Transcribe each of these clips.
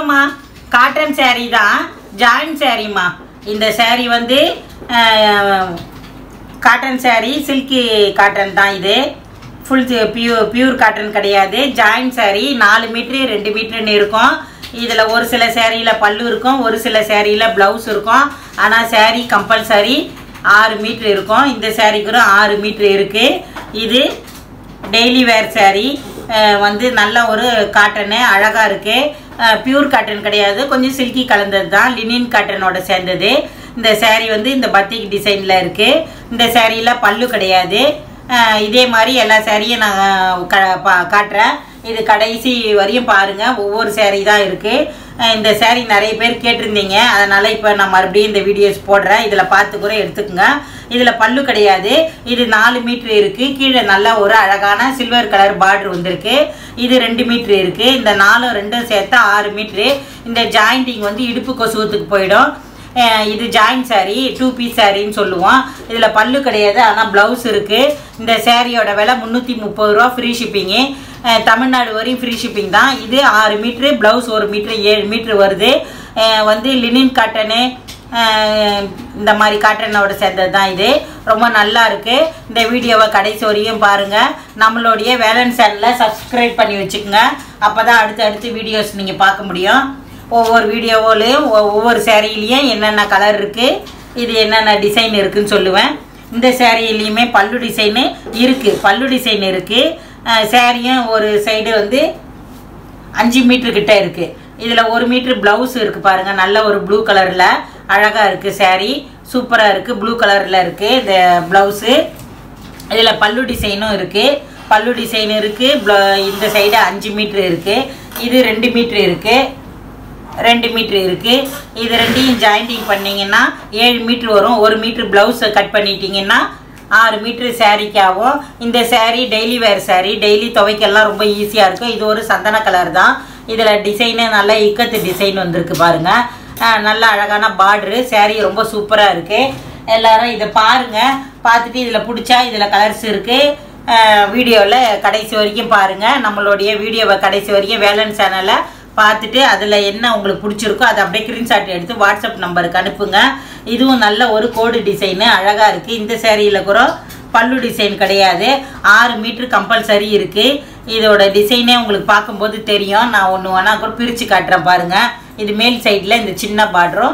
வணக்கம்மா. Cotton saree தான், join சாரீமா. இந்த saree வந்து காட்டன் saree, சில்கி காட்டன் தான். இது ஃபுல் பியூர் காட்டன் கிடையாது. ஜாயின் saree 4 மீட்டரு 2 மீட்டருன்னு இருக்கும். இதில் ஒரு சில சேரீயில் பல்லு இருக்கும், ஒரு சில சேரீயில் ப்ளவுஸ் இருக்கும். ஆனால் saree கம்பல்சரி 6 மீட்ரு இருக்கும். இந்த சாரீக்கு 6 மீட்ரு இருக்குது. இது டெய்லி வேர் saree வந்து நல்ல ஒரு காட்டனு, அழகாக இருக்குது. பியூர் காட்டன் கிடையாது, கொஞ்சம் சில்கி கலந்தது தான், லினின் காட்டனோட சேர்ந்தது. இந்த saree வந்து இந்த பத்திக் டிசைனில் இருக்குது. இந்த சேரீயில் பல்லு கிடையாது. இதே மாதிரி எல்லா சேரீயும் நான் காட்டுறேன். இது கடைசி வரையும் பாருங்கள். ஒவ்வொரு saree தான் இருக்குது. இந்த saree நிறைய பேர் கேட்டிருந்தீங்க, அதனால் இப்போ நான் மறுபடியும் இந்த வீடியோஸ் போடுறேன். இதில் பார்த்து கூட எடுத்துக்கோங்க. இதில் பல்லு கிடையாது. இது 4 மீட்ரு இருக்குது. கீழே நல்லா ஒரு அழகான சில்வர் கலர் பார்டர் வந்திருக்கு. இது 2 மீட்ரு இருக்குது. இந்த 4 2 சேர்த்தா 6 மீட்ரு. இந்த ஜாயிண்டிங் வந்து இடுப்பு கொசுவத்துக்கு போயிடும். இது ஜாயின் saree, 2 பீஸ் சாரின்னு சொல்லுவோம். இதில் பல்லு கிடையாது, ஆனால் ப்ளவுஸ் இருக்குது. இந்த சேரீயோட விலை 330 ரூபா, ஃப்ரீ ஷிப்பிங்கு. தமிழ்நாடு வரையும் ஃப்ரீ ஷிப்பிங் தான். இது 6 மீட்ரு, ப்ளவுஸ் 1 மீட்ரு, 7 மீட்ரு வருது. வந்து லினின் காட்டனு, இந்த மாதிரி காட்டனோட சேர்ந்தது தான். இது ரொம்ப நல்லா இருக்குது. இந்த வீடியோவை கடைசி வரையும் பாருங்கள். நம்மளுடைய வேலன் சேனலை சப்ஸ்கிரைப் பண்ணி வச்சுக்கோங்க. அப்போ தான் அடுத்தடுத்து வீடியோஸ் நீங்கள் பார்க்க முடியும். ஒவ்வொரு வீடியோவிலையும் ஒவ்வொரு சேரீலையும் என்னென்ன கலர் இருக்குது, இது என்னென்ன டிசைன் இருக்குதுன்னு சொல்லுவேன். இந்த சேரீலையுமே பல்லு டிசைனு இருக்குது, பல்லு டிசைன் இருக்குது. சேரீயும் ஒரு சைடு வந்து 5 மீட்ரு கிட்ட இருக்குது. இதில் 1 மீட்ரு ப்ளவுஸ் இருக்குது பாருங்கள். நல்ல ஒரு ப்ளூ கலரில் அழகாக இருக்குது. சேரீ சூப்பராக இருக்குது, ப்ளூ கலரில் இருக்குது இந்த ப்ளவுஸு. இதில் பல்லு டிசைனும் இருக்குது, பல்லு டிசைன் இருக்குது. இந்த சைடு 5 மீட்ரு இருக்குது. இது 2 மீட்ரு இருக்குது, 2 மீட்ரு இருக்குது. இது ரெண்டையும் ஜாயிண்டிங் பண்ணிங்கன்னா 7 மீட்ரு வரும். 1 மீட்ரு ப்ளவுஸை கட் பண்ணிட்டீங்கன்னா 6 மீட்ரு சேரீக்கு ஆகும். இந்த saree daily wear saree, daily துவைக்கெல்லாம் ரொம்ப ஈஸியாக இருக்கும். இது ஒரு சந்தன கலர் தான். இதில் டிசைனு நல்ல இக்கத்து டிசைன் வந்திருக்கு பாருங்கள். நல்ல அழகான பார்டரு. சேரீ ரொம்ப சூப்பராக இருக்குது. எல்லோரும் இதை பாருங்கள். பார்த்துட்டு இதில் பிடிச்சா இதில் கலர்ஸ் இருக்குது. வீடியோவில் கடைசி வரைக்கும் பாருங்கள். நம்மளுடைய வீடியோவை கடைசி வரைக்கும் வேலன் சேனலை பார்த்துட்டு அதில் என்ன உங்களுக்கு பிடிச்சிருக்கோ அதை அப்படியே ஸ்க்ரீன்ஷாட் எடுத்து வாட்ஸ்அப் நம்பருக்கு அனுப்புங்க. இதுவும் நல்ல ஒரு கோடு டிசைனு, அழகாக இருக்குது. இந்த சேரீயில் கூட பல்லு டிசைன் கிடையாது. 6 மீட்ரு கம்பல்சரி இருக்குது. இதோட டிசைனே உங்களுக்கு பார்க்கும்போது தெரியும். நான் ஒன்று வேணா கூட பிரித்து காட்டுறேன் பாருங்கள். இது மேல் சைடில் இந்த சின்ன பார்டரும்,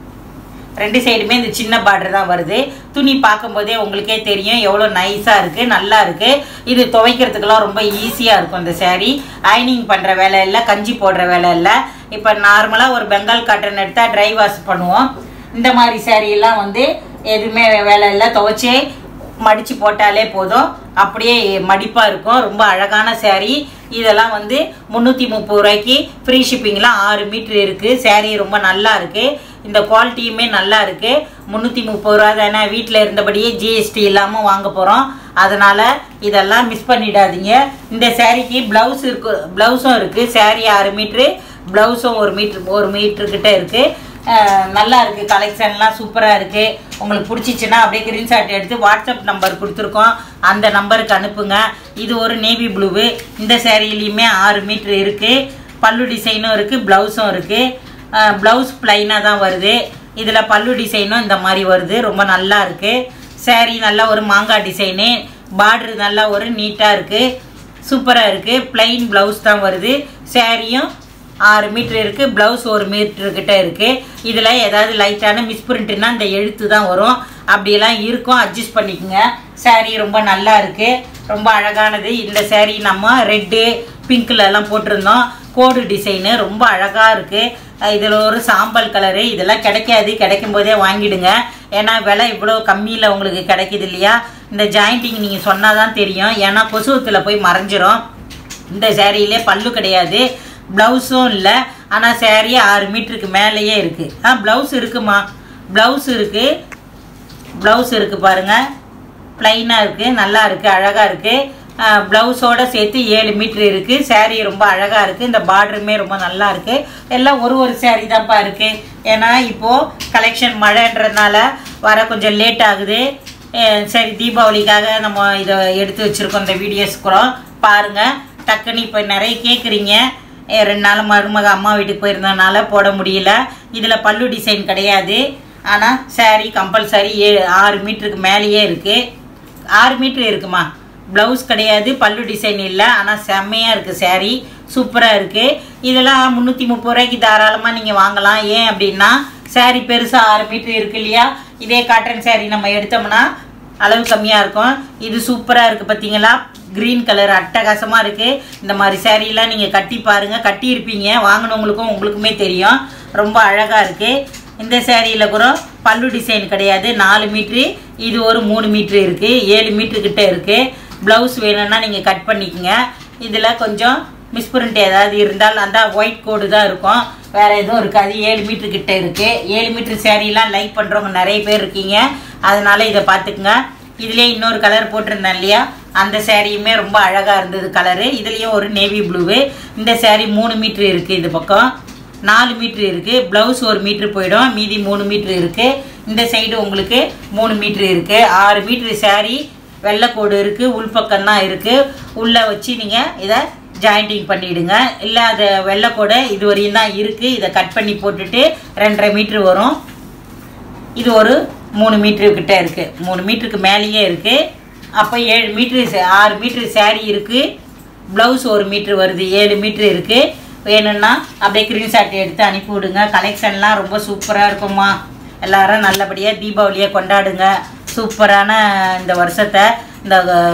2 சைடுமே இந்த சின்ன பார்டர் தான் வருது. துணி பார்க்கும்போதே உங்களுக்கே தெரியும் எவ்வளோ நைஸாக இருக்குது, நல்லா இருக்குது. இது துவைக்கிறதுக்கெல்லாம் ரொம்ப ஈஸியாக இருக்கும். இந்த சேரீ அயனிங் பண்ணுற வேலை இல்லை, கஞ்சி போடுற வேலை இல்லை. இப்போ நார்மலாக ஒரு பெங்கால் காட்டன் எடுத்தால் ட்ரை வாஷ் பண்ணுவோம். இந்த மாதிரி சேரீயெல்லாம் வந்து எதுவுமே வேலை இல்லை, துவைச்சி மடித்து போட்டாலே போதும், அப்படியே மடிப்பாக இருக்கும். ரொம்ப அழகான சேரீ. இதெல்லாம் வந்து 330 ரூபாய்க்கு ஃப்ரீ ஷிப்பிங்லாம் 6 மீட்ரு இருக்குது. சேரீ ரொம்ப நல்லா இருக்குது. இந்த குவாலிட்டியுமே நல்லா இருக்குது. 330 ரூபா தானே, வீட்டில் இருந்தபடியே ஜிஎஸ்டி இல்லாமல் வாங்க போகிறோம். அதனால் இதெல்லாம் மிஸ் பண்ணிடாதீங்க. இந்த சேரீக்கு ப்ளவுஸ் இருக்குது, ப்ளவுஸும் இருக்குது. சேரீ 6 மீட்ரு, ப்ளவுஸும் 1 மீட்ரு கிட்ட இருக்குது. நல்லா இருக்குது. கலெக்ஷன்லாம் சூப்பராக இருக்குது. உங்களுக்கு பிடிச்சிச்சின்னா அப்படியே ஸ்க்ரீன்ஷாட் எடுத்து வாட்ஸ்அப் நம்பர் கொடுத்துருக்கோம், அந்த நம்பருக்கு அனுப்புங்க. இது ஒரு நேவி ப்ளூவு. இந்த சேரீலையுமே 6 மீட்ரு இருக்குது. பல்லு டிசைனும் இருக்குது, ப்ளவுஸும் இருக்குது. ப்ளவுஸ் ப்ளைனாக தான் வருது. இதில் பல்லு டிசைனும் இந்த மாதிரி வருது. ரொம்ப நல்லா இருக்குது. சேரீ நல்லா ஒரு மாங்காய் டிசைனு, பார்டரு நல்லா ஒரு நீட்டாக இருக்குது, சூப்பராக இருக்குது. ப்ளைன் ப்ளவுஸ் தான் வருது. சேரீயும் 6 மீட்ரு இருக்குது, ப்ளவுஸ் 1 மீட்ரு கிட்ட இருக்குது. இதில் ஏதாவது லைட்டான மிஸ்பிரிண்ட்டுன்னா இந்த எழுத்து தான் வரும். அப்படியெல்லாம் இருக்கும், அட்ஜஸ்ட் பண்ணிக்கோங்க. சேரீ ரொம்ப நல்லா இருக்குது, ரொம்ப அழகானது. இந்த சேரீ நம்ம ரெட்டு பிங்க்லலாம் போட்டிருந்தோம். கோடு டிசைனு ரொம்ப அழகாக இருக்குது. இதில் ஒரு சாம்பல் கலரு. இதெல்லாம் கிடைக்காது, கிடைக்கும் போதே வாங்கிடுங்க. ஏன்னா விலை இவ்வளோ கம்மியில் உங்களுக்கு கிடைக்கிது இல்லையா. இந்த ஜாயிண்டிங் நீங்கள் சொன்னால் தான் தெரியும், ஏன்னா கொசுவத்தில் போய் மறைஞ்சிரும். இந்த சேரீயிலே பல்லு கிடையாது, ப்ளவுஸும் இல்லை. ஆனால் சேரீ 6 மீட்டருக்கு மேலேயே இருக்குது. ப்ளவுஸ் இருக்குமா, ப்ளவுஸ் இருக்குது, ப்ளவுஸ் இருக்குது பாருங்கள். ப்ளைனாக இருக்குது, நல்லா இருக்குது, அழகாக இருக்குது. ப்ளவுஸோடு சேர்த்து 7 மீட்ரு இருக்குது. சேரீ ரொம்ப அழகாக இருக்குது. இந்த பார்டருமே ரொம்ப நல்லா இருக்குது. எல்லாம் ஒரு சேரீ தான்ப்பா இருக்குது. ஏன்னா இப்போது கலெக்ஷன் மழைன்றதுனால வர கொஞ்சம் லேட் ஆகுது. சரி, தீபாவளிக்காக நம்ம இதை எடுத்து வச்சுருக்கோம். இந்த வீடியோஸ் கூட பாருங்கள். டக்குன்னு இப்போ நிறைய கேட்குறீங்க, 2 நாள் மருமக அம்மா வீட்டுக்கு போயிருந்தனால போட முடியல. இதில் பல்லு டிசைன் கிடையாது. ஆனால் saree கம்பல்சரி 6 மீட்டருக்கு மேலேயே இருக்குது. 6 மீட்ரு இருக்குமா. ப்ளவுஸ் கிடையாது, பல்லு டிசைன் இல்லை. ஆனால் செம்மையாக இருக்குது saree, சூப்பராக இருக்குது. இதெல்லாம் 330 ரூபாய்க்கு தாராளமாக நீங்கள் வாங்கலாம். ஏன் அப்படின்னா saree பெருசாக 6 மீட்ரு இருக்குது இல்லையா. இதே காட்டன் saree நம்ம எடுத்தோம்னா அளவு கம்மியாக இருக்கும். இது சூப்பராக இருக்குது பார்த்தீங்களா. க்ரீன் கலர் அட்டகாசமாக இருக்குது. இந்த மாதிரி சாரீலாம் நீங்கள் கட்டி பாருங்கள், கட்டியிருப்பீங்க, வாங்கினவங்களுக்கும் உங்களுக்குமே தெரியும். ரொம்ப அழகாக இருக்குது. இந்த சேரீயில் கூட பல்லு டிசைன் கிடையாது. 4 மீட்ரு, இது ஒரு 3 மீட்ரு இருக்குது. 7 மீட்டருக்கிட்ட இருக்குது. ப்ளவுஸ் வேணும்னா நீங்கள் கட் பண்ணிக்கோங்க. இதில் கொஞ்சம் மிஸ்பிரிண்ட் ஏதாவது இருந்தால் அந்த ஒயிட் கோடு தான் இருக்கும், வேறு எதுவும் இருக்காது. 7 மீட்டருக்கிட்ட இருக்குது. 7 மீட்ரு சேரீலாம் லைக் பண்ணுறவங்க நிறைய பேர் இருக்கீங்க, அதனால் இதை பார்த்துக்குங்க. இதிலே இன்னொரு கலர் போட்டிருந்தேன் இல்லையா, அந்த சேரீயுமே ரொம்ப அழகாக இருந்தது கலரு. இதுலேயும் ஒரு நேவி ப்ளூவு. இந்த சேரீ 3 மீட்ரு இருக்குது. இது பக்கம் 4 மீட்ரு இருக்குது. ப்ளவுஸ் 1 மீட்ரு போயிடும், மீதி 3 மீட்ரு இருக்குது. இந்த சைடு உங்களுக்கு 3 மீட்ரு இருக்குது. 6 மீட்ரு சேரீ. வெள்ளைக்கோடு இருக்குது, உள்பக்கம்தான் இருக்குது. உள்ளே வச்சு நீங்கள் இதை ஜாயிண்டிங் பண்ணிவிடுங்க. இல்லை அது வெள்ளைக்கோடை இது வரையும் தான் இருக்குது. இதை கட் பண்ணி போட்டுட்டு 2.5 மீட்ரு வரும். இது ஒரு 3 மீட்டருக்கிட்ட இருக்குது. 3 மீட்டருக்கு மேலேயே இருக்குது. அப்போ 7 மீட்ரு 6 மீட்ரு சேரீ இருக்குது. ப்ளவுஸ் 1 மீட்ரு வருது. 7 மீட்ரு இருக்குது. வேணும்னா அப்படியே ஸ்க்ரீன்ஷாட் எடுத்து அனுப்பி விடுங்க. கலெக்ஷன்லாம் ரொம்ப சூப்பராக இருக்குமா. எல்லோரும் நல்லபடியாக தீபாவளியை கொண்டாடுங்க. சூப்பரான இந்த வருஷத்தை இந்த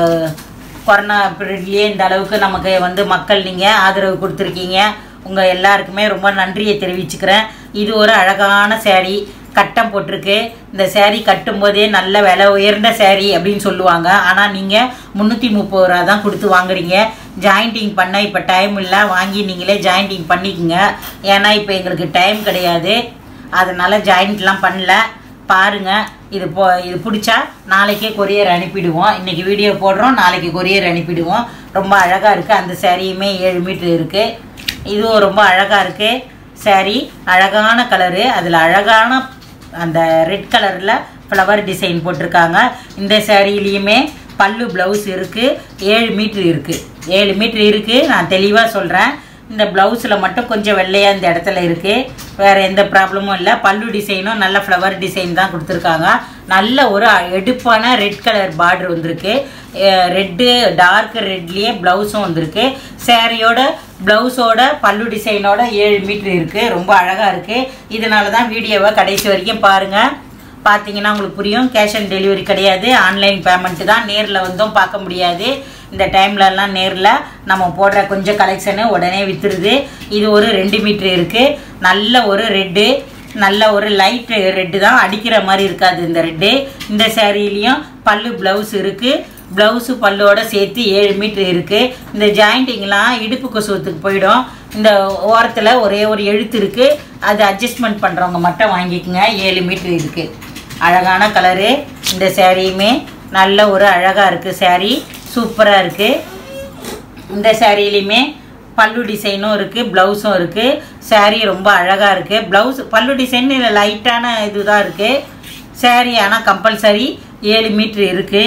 கொரோனா பீரியட்லேயே இந்த அளவுக்கு நமக்கு மக்கள் நீங்கள் ஆதரவு கொடுத்துருக்கீங்க. உங்கள் எல்லாருக்குமே ரொம்ப நன்றியை தெரிவிச்சுக்கிறேன். இது ஒரு அழகான சேரீ, கட்டம் போட்டிருக்கு. இந்த சேரீ கட்டும்போதே நல்ல விலை உயர்ந்த சேரீ அப்படின்னு சொல்லுவாங்க. ஆனால் நீங்கள் 330 ரூபா தான் கொடுத்து வாங்குறீங்க. ஜாயிண்டிங் பண்ண இப்போ டைம் இல்லை, வாங்கி நீங்களே ஜாயிண்டிங் பண்ணிக்கோங்க. ஏன்னா இப்போ எங்களுக்கு டைம் கிடையாது, அதனால் ஜாயிண்ட்லாம் பண்ணல. பாருங்கள், இது பிடிச்சா நாளைக்கே கொரியர் அனுப்பிடுவோம். இன்றைக்கி வீடியோ போடுறோம், நாளைக்கு கொரியர் அனுப்பிடுவோம். ரொம்ப அழகாக இருக்குது. அந்த சேரீயுமே 7 மீட்ரு இருக்குது. இதுவும் ரொம்ப அழகாக இருக்குது. சேரீ அழகான கலரு, அதில் அழகான அந்த ரெட் கலரில் ஃப்ளவர் டிசைன் போட்டிருக்காங்க. இந்த சேரீலேயுமே பல்லு ப்ளவுஸ் இருக்குது. 7 மீட்ரு இருக்குது. 7 மீட்ரு இருக்குது. நான் தெளிவாக சொல்கிறேன். இந்த ப்ளவுஸில் மட்டும் கொஞ்சம் வெள்ளையாக இந்த இடத்துல இருக்குது, வேறு எந்த ப்ராப்ளமும் இல்லை. பல்லு டிசைனும் நல்ல ஃப்ளவர் டிசைன் தான் கொடுத்துருக்காங்க. நல்ல ஒரு எடுப்பான ரெட் கலர் பார்டர் வந்திருக்கு. ரெட்டு டார்க் ரெட்லேயே ப்ளவுஸும் வந்திருக்கு. சேரீயோட ப்ளவுஸோட பல்லு டிசைனோட 7 மீட்ரு இருக்குது. ரொம்ப அழகாக இருக்குது. இதனால தான் வீடியோவை கடைசி வரைக்கும் பாருங்கள். பார்த்தீங்கன்னா உங்களுக்கு புரியும். கேஷ் ஆன் டெலிவரி கிடையாது, ஆன்லைன் பேமெண்ட்டு தான். நேரில் வந்தும் பார்க்க முடியாது. இந்த டைம்லலாம் நேரில் நம்ம போடுற கொஞ்சம் கலெக்ஷனு உடனே விற்றுருது. இது ஒரு 2 மீட்ரு இருக்குது. நல்ல ஒரு ரெட்டு, நல்ல ஒரு லைட் ரெட்டு தான், அடிக்கிற மாதிரி இருக்காது இந்த ரெட்டு. இந்த சேரீலையும் பல்லு ப்ளவுஸ் இருக்குது. ப்ளவுஸு பல்லோட சேர்த்து 7 மீட்ரு இருக்குது. இந்த ஜாயிண்டிங்லாம் இடுப்பு கொசுவத்துக்கு போயிடும். இந்த ஓரத்தில் ஒரே ஒரு எழுத்து இருக்குது, அது அட்ஜஸ்ட்மெண்ட் பண்ணுறவங்க மட்டும் வாங்கிக்கோங்க. 7 மீட்ரு இருக்குது. அழகான கலரு. இந்த சேரீயுமே நல்ல ஒரு அழகாக இருக்குது. சேரீ சூப்பராக இருக்குது. இந்த சேரீலையுமே பல்லு டிசைனும் இருக்குது, ப்ளவுஸும் இருக்குது. சேரீ ரொம்ப அழகாக இருக்குது. ப்ளவுஸ் பல்லு டிசைன் லைட்டான இது தான் இருக்குது. சேரீ ஆனால் கம்பல்சரி 7 மீட்ரு இருக்குது.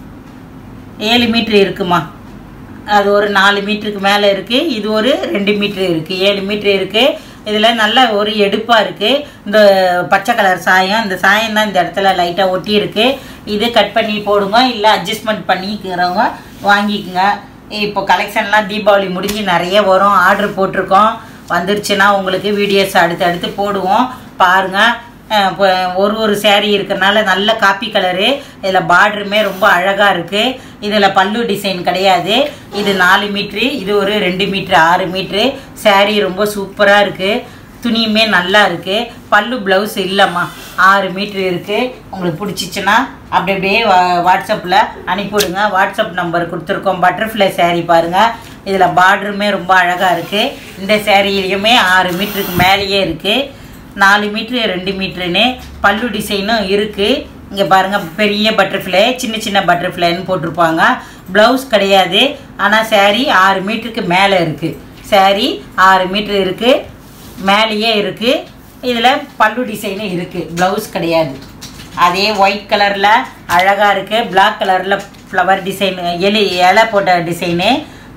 7 மீட்ரு இருக்குமா. அது ஒரு 4 மீட்டருக்கு மேலே இருக்குது. இது ஒரு 2 மீட்ரு இருக்குது. 7 மீட்ரு இருக்குது. இதில் நல்ல ஒரு எடுப்பாக இருக்குது. இந்த பச்சை கலர் சாயம், இந்த சாயம் தான் இந்த இடத்துல லைட்டாக ஒட்டி இருக்குது. இது கட் பண்ணி போடுங்க, இல்லை அட்ஜஸ்ட்மெண்ட் பண்ணிக்கிறவங்க வாங்கிக்கோங்க. இப்போ கலெக்ஷன்லாம் தீபாவளி முடிஞ்சு நிறைய வரும். ஆர்டர் போட்டிருக்கோம், வந்துருச்சுன்னா உங்களுக்கு வீடியோஸ் அடுத்து போடுவோம். பாருங்கள். ஒரு சேரீ இருக்கிறனால நல்ல காப்பி கலரு. இதில் பார்டருமே ரொம்ப அழகாக இருக்குது. இதில் பல்லு டிசைன் கிடையாது. இது 4 மீட்ரு, இது ஒரு 2 மீட்ரு, 6 மீட்ரு. சேரீ ரொம்ப சூப்பராக இருக்குது. துணியுமே நல்லா இருக்குது. பல்லு ப்ளவுஸ் இல்லைம்மா. 6 மீட்ரு இருக்குது. உங்களுக்கு பிடிச்சிச்சின்னா அப்படியே வாட்ஸ்அப்பில் அனுப்பிவிடுங்க. வாட்ஸ்அப் நம்பர் கொடுத்துருக்கோம். பட்டர்ஃப்ளை சேரீ பாருங்கள். இதில் பார்டருமே ரொம்ப அழகாக இருக்குது. இந்த சேரீலையுமே 6 மீட்டருக்கு மேலேயே இருக்குது. 4 மீட்ரு 2 மீட்ருன்னு பல்லு டிசைனும் இருக்குது. இங்கே பாருங்கள், பெரிய பட்டர்ஃப்ளை, சின்ன பட்டர்ஃப்ளைன்னு போட்டிருப்பாங்க. ப்ளவுஸ் கிடையாது. ஆனால் சேரீ 6 மீட்டருக்கு மேலே இருக்குது. சேரீ 6 மீட்ரு இருக்குது, மேலேயே இருக்குது. இதில் பல்லு டிசைனும் இருக்குது, ப்ளவுஸ் கிடையாது. அதே ஒயிட் கலரில் அழகாக இருக்குது. பிளாக் கலரில் ஃப்ளவர் டிசைன், இலை போட்ட டிசைனு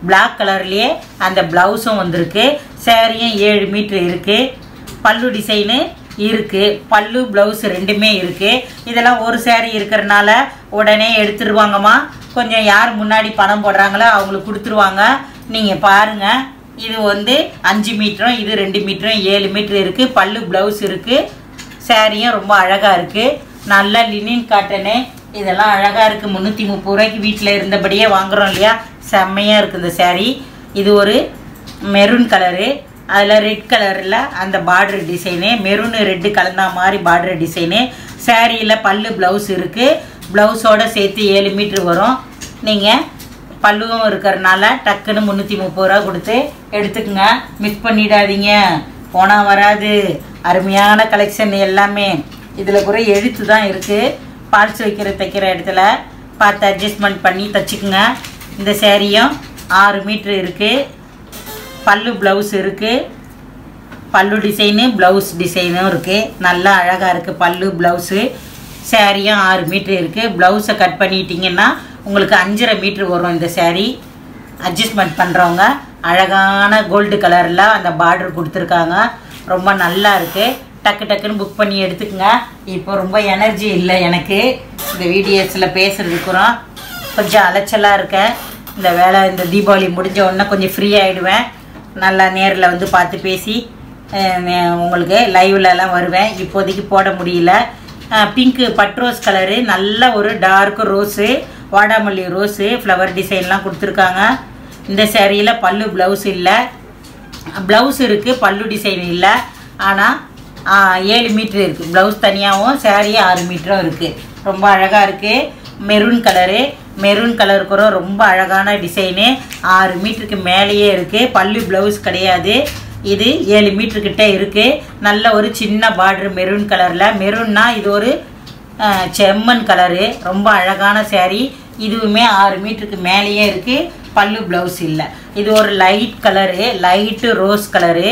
பிளாக் கலர்லேயே அந்த ப்ளவுஸும் வந்திருக்கு. சேரீயும் 7 மீட்ரு இருக்குது. பல்லு டிசைனு இருக்குது. பல்லு ப்ளவுஸ் ரெண்டுமே இருக்குது. இதெல்லாம் ஒரு சேரீ இருக்கிறனால உடனே எடுத்துருவாங்கம்மா. கொஞ்சம் யார் முன்னாடி பணம் போடுறாங்களோ அவங்களுக்கு கொடுத்துருவாங்க. நீங்கள் பாருங்கள். இது வந்து 5 மீட்டரும் இது 2 மீட்டரும் 7 மீட்ரு இருக்குது. பல்லு ப்ளவுஸ் இருக்குது. சேரீயும் ரொம்ப அழகாக இருக்குது. நல்ல லினின் காட்டனு. இதெல்லாம் அழகாக இருக்குது. 330 ரூபாய்க்கு வீட்டில் இருந்தபடியே வாங்குகிறோம் இல்லையா? செம்மையாக இருக்குது இந்த சேரீ. இது ஒரு மெரூன் கலரு. அதில் ரெட் கலரில் அந்த பார்டர் டிசைனு, மெரூனு ரெட்டு கலந்தா மாதிரி பார்டர் டிசைனு. சேரீயில் பல்லு ப்ளவுஸ் இருக்குது. ப்ளவுஸோடு சேர்த்து 7 மீட்ரு வரும். நீங்கள் பல்லுவும் இருக்கிறனால டக்குன்னு 330 ரூபா கொடுத்து எடுத்துக்கோங்க. மிஸ் பண்ணிடாதீங்க, போனால் வராது. அருமையான கலெக்ஷன் எல்லாமே. இதில் கூட எழுத்து தான் இருக்குது. பால்ஸ் தைக்கிற இடத்துல பார்த்து அட்ஜஸ்ட்மெண்ட் பண்ணி தைச்சிக்குங்க. இந்த சேரீயும் 6 மீட்ரு இருக்குது. பல்லு ப்ளவுஸ் இருக்குது. பல்லு டிசைனு ப்ளவுஸ் டிசைனும் இருக்குது. நல்லா அழகாக இருக்குது பல்லு ப்ளவுஸு. சேரீயும் 6 மீட்ரு இருக்குது. ப்ளவுஸை கட் பண்ணிட்டீங்கன்னா உங்களுக்கு 5.5 மீட்ரு வரும் இந்த சேரீ. அட்ஜஸ்ட்மெண்ட் பண்ணுறவங்க அழகான கோல்டு கலரில் அந்த பார்டர் கொடுத்துருக்காங்க. ரொம்ப நல்லா இருக்குது. டக்கு டக்குன்னு புக் பண்ணி எடுத்துக்கோங்க. இப்போ ரொம்ப எனர்ஜி இல்லை எனக்கு இந்த வீடியோஸில் பேசுகிறதுக்குறோம். கொஞ்சம் அலைச்சலாக இருக்கேன். இந்த வேலை இந்த தீபாவளி முடிஞ்ச உடனே கொஞ்சம் ஃப்ரீ ஆகிடுவேன். நல்லா நேரில் வந்து பார்த்து பேசி உங்களுக்கு லைவ்லலாம் வருவேன். இப்போதைக்கு போட முடியல. பிங்க்கு பட்ரோஸ் கலரு, நல்ல ஒரு டார்க் ரோஸு, வாடாமல்லி ரோஸு ஃப்ளவர் டிசைன்லாம் கொடுத்துருக்காங்க. இந்த சேரீயில் பல்லு ப்ளவுஸ் இல்லை. ப்ளவுஸ் இருக்குது, பல்லு டிசைன் இல்லை. ஆனால் 7 மீட்ரு இருக்குது. ப்ளவுஸ் தனியாகவும் சேரீ 6 மீட்டரும் இருக்குது. ரொம்ப அழகாக இருக்குது. Maroon colour. மெரூன் கலர் கூட ரொம்ப அழகான டிசைனு. 6 மீட்டருக்கு மேலேயே இருக்குது. பல்லு ப்ளவுஸ் கிடையாது. இது 7 மீட்டருக்கிட்ட இருக்குது. நல்ல ஒரு சின்ன பார்டர் மெரூன் கலரில். மெரூன்னா இது ஒரு செம்மண் கலரு. ரொம்ப அழகான சேரீ. இதுவுமே 6 மீட்டருக்கு மேலேயே இருக்குது. பல்லு ப்ளவுஸ் இல்லை. இது ஒரு light colour, light rose colour,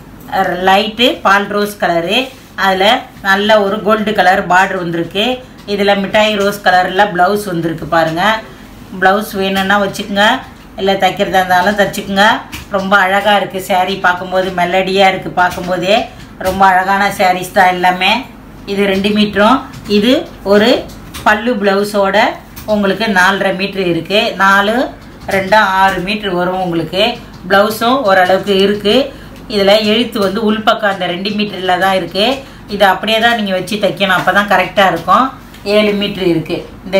light பால் ரோஸ் கலரு. அதில் நல்ல ஒரு கோல்டு கலர் பார்டர் வந்திருக்கு. இதில் மிட்டாய் ரோஸ் கலரில் ப்ளவுஸ் வந்திருக்கு பாருங்கள். ப்ளவுஸ் வேணும்னா வச்சுக்கோங்க, இல்லை தைக்கிறதா இருந்தாலும் தைச்சிக்கோங்க. ரொம்ப அழகாக இருக்குது சேரீ. பார்க்கும்போது மெலடியாக இருக்குது. பார்க்கும்போதே ரொம்ப அழகான சாரீஸ் தான் எல்லாமே. இது 2 மீட்டரும். இது ஒரு பல்லு ப்ளவுஸோட உங்களுக்கு 4.5 மீட்ரு இருக்குது. 4 2 6 மீட்ரு வரும் உங்களுக்கு. ப்ளவுஸும் ஓரளவுக்கு இருக்குது. இதில் எழுத்து வந்து உள்பக்கம் அந்த 2 மீட்டரில் தான் இருக்குது. இதை அப்படியே தான் நீங்கள் வச்சு தைக்கணும். அப்போ தான் கரெக்டாக இருக்கும். 7 மீட்ரு இருக்குது. இந்த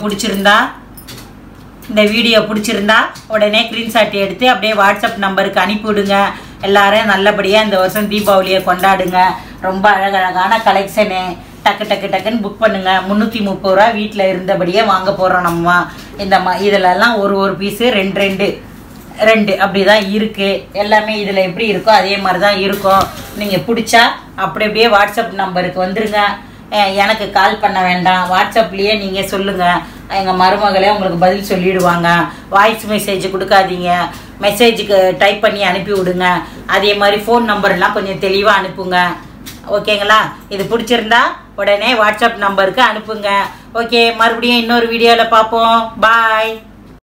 வீடியோ பிடிச்சிருந்தா உடனே ஸ்க்ரீன்ஷாட் எடுத்து அப்படியே வாட்ஸ்அப் நம்பருக்கு அனுப்பிவிடுங்க. எல்லாரும் நல்லபடியாக இந்த வருஷம் தீபாவளியை கொண்டாடுங்க. ரொம்ப அழகழகான கலெக்ஷனு. டக்கு டக்கு டக்குன்னு புக் பண்ணுங்கள். 330 ரூபா வீட்டில் இருந்தபடியே வாங்க போகிறோம் நம்ம. இதிலெல்லாம் ஒரு பீஸு 2 அப்படி தான் இருக்குது. எல்லாமே இதில் எப்படி இருக்கோ அதே மாதிரி தான் இருக்கும். நீங்கள் பிடிச்சா அப்படியே வாட்ஸ்அப் நம்பருக்கு வந்துடுங்க. எனக்கு கால் பண்ண வேண்டாம். வாட்ஸ்அப்லேயே நீங்கள் சொல்லுங்கள். எங்கள் மருமகளே உங்களுக்கு பதில் சொல்லிவிடுவாங்க. வாய்ஸ் மெசேஜ் கொடுக்காதீங்க. மெசேஜுக்கு டைப் பண்ணி அனுப்பி விடுங்க. அதே மாதிரி ஃபோன் நம்பர்லாம் கொஞ்சம் தெளிவாக அனுப்புங்க. ஓகேங்களா? இது பிடிச்சிருந்தா உடனே வாட்ஸ்அப் நம்பருக்கு அனுப்புங்க. ஓகே, மறுபடியும் இன்னொரு வீடியோவில் பார்ப்போம். பாய்.